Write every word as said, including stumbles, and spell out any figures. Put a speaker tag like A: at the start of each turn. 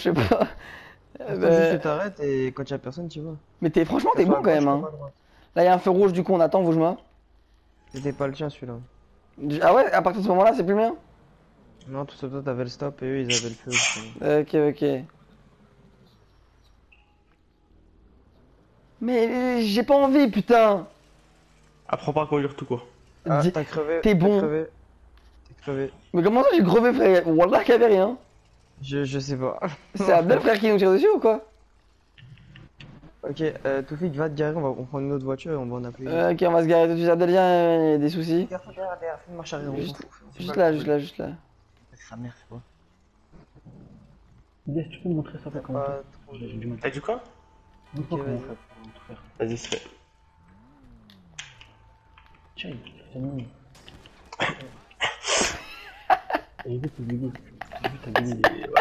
A: Je sais pas.
B: Faut
A: Euh,
B: juste que t'arrêtes et quand y'a personne, tu vois.
A: Mais t'es franchement t'es
B: Soit
A: bon
B: à
A: quand
B: gauche
A: même hein.
B: comme à droite.
A: Là y a un feu rouge du coup on attend, bouge-moi.
B: C'était pas le tien celui-là.
A: Ah ouais, à partir de ce moment-là c'est plus le mien?
B: Non, tout ça, toi t'avais le stop et eux ils avaient le feu justement.
A: Ok ok. Mais j'ai pas envie putain.
C: Apprends pas à conduire tout court.
B: Ah,
A: Dis-
B: t'as crevé,
A: T'es
B: t'as
A: bon.
B: crevé, t'es crevé.
A: Mais comment ça j'ai crevé frère? Wallah qu'il y avait rien.
B: Je, je sais pas.
A: C'est Abdel frère qui nous tire dessus ou quoi?
B: Ok, euh, Toufik, va te garer, on va on prend une autre voiture et on va en appeler une autre.
A: Euh, Ok on va se garer tout de suite. Abdel viens, il y a des soucis.
B: Derrière, derrière, derrière, fais une marche arrière, on s'en
A: Juste,
B: fout. On fait
A: juste
B: pas
A: là,
B: le
A: juste
B: truc.
A: là, juste là.
B: Sa mère, c'est quoi?
D: Yes, tu peux me montrer ça
B: T'as
D: fait comment
B: pas trop
D: J'ai
B: de...
D: du mal.
C: T'as dit quoi?
D: Montre-moi
B: Ok,
D: comment
B: vas-y.
D: on fait pour tout faire.
C: Vas-y, c'est fait.
D: Tiens, c'est mignon. J'ai vu tes vidéos. J'ai vu ta vidéo.